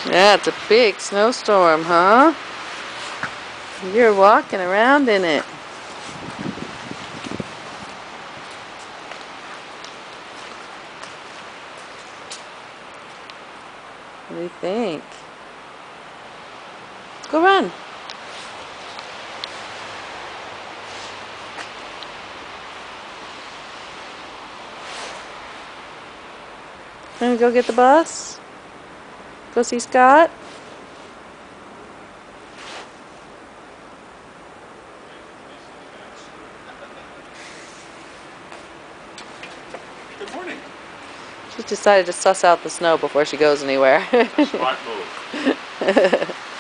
Yeah, it's a big snowstorm, huh? You're walking around in it. What do you think? Go run. Gonna go get the bus? Go see Scott? Good morning. She's decided to suss out the snow before she goes anywhere. Smart move.